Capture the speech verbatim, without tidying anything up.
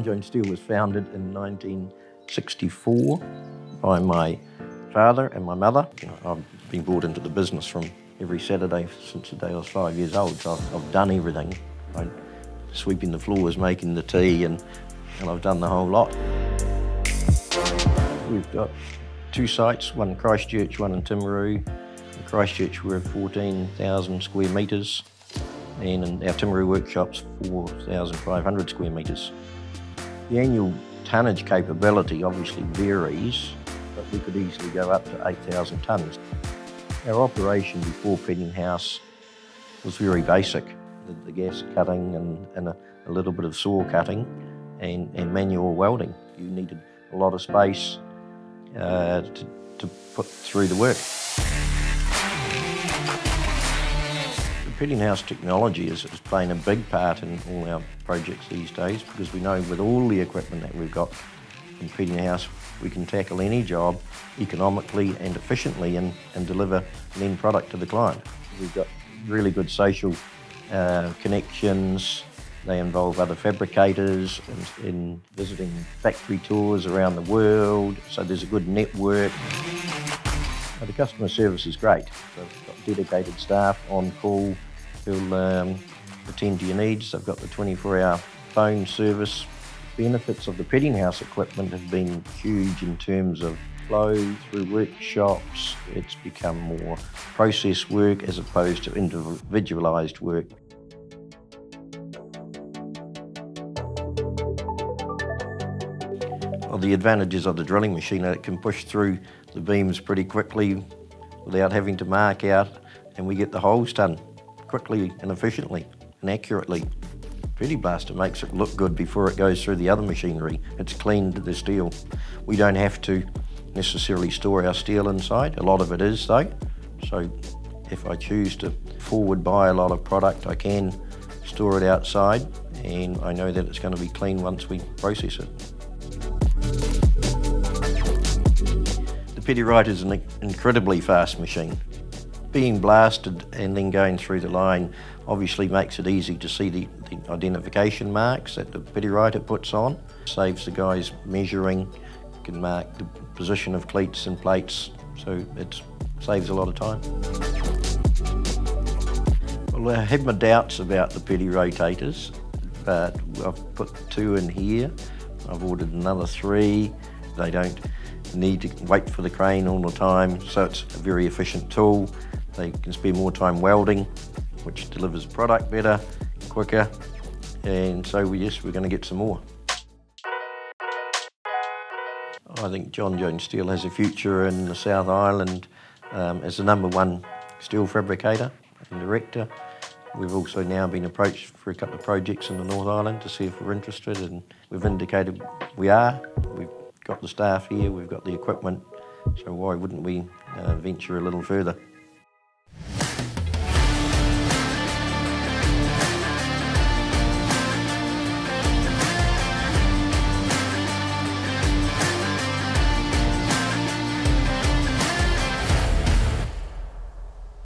John Jones Steel was founded in nineteen sixty-four by my father and my mother. You know, I've been brought into the business from every Saturday since the day I was five years old, so I've, I've done everything. I'm sweeping the floors, making the tea, and, and I've done the whole lot. We've got two sites, one in Christchurch, one in Timaru. In Christchurch we're fourteen thousand square metres, and in our Timaru workshop's four thousand five hundred square metres. The annual tonnage capability obviously varies, but we could easily go up to eight thousand tonnes. Our operation before Peddinghaus was very basic. The, the gas cutting and, and a, a little bit of saw cutting and, and manual welding. You needed a lot of space uh, to, to put through the work. The Peddinghaus technology is, is playing a big part in all our projects these days, because we know with all the equipment that we've got in Peddinghaus, we can tackle any job economically and efficiently and, and deliver an end product to the client. We've got really good social uh, connections. They involve other fabricators in, in visiting factory tours around the world, so there's a good network. But the customer service is great. They've got dedicated staff on call who'll um, attend to your needs. They've got the twenty-four hour phone service. Benefits of the Peddinghaus equipment have been huge in terms of flow through workshops. It's become more process work as opposed to individualised work. Well, the advantages of the drilling machine are it can push through the beams pretty quickly without having to mark out, and we get the holes done quickly and efficiently and accurately. PeddiBlast makes it look good before it goes through the other machinery. It's cleaned the steel. We don't have to necessarily store our steel inside. A lot of it is though. So if I choose to forward buy a lot of product, I can store it outside, and I know that it's going to be clean once we process it. The PeddiWriter is an incredibly fast machine. Being blasted and then going through the line obviously makes it easy to see the, the identification marks that the PeddiWriter puts on. Saves the guys measuring, can mark the position of cleats and plates, so it saves a lot of time. Well, I have my doubts about the Peddi rotators, but I've put two in here. I've ordered another three. They don't need to wait for the crane all the time, so it's a very efficient tool. They can spend more time welding, which delivers product better, quicker, and so we yes, we're going to get some more. I think John Jones Steel has a future in the South Island um, as the number one steel fabricator and director. We've also now been approached for a couple of projects in the North Island to see if we're interested, and we've indicated we are. We've got the staff here, we've got the equipment, so why wouldn't we uh, venture a little further?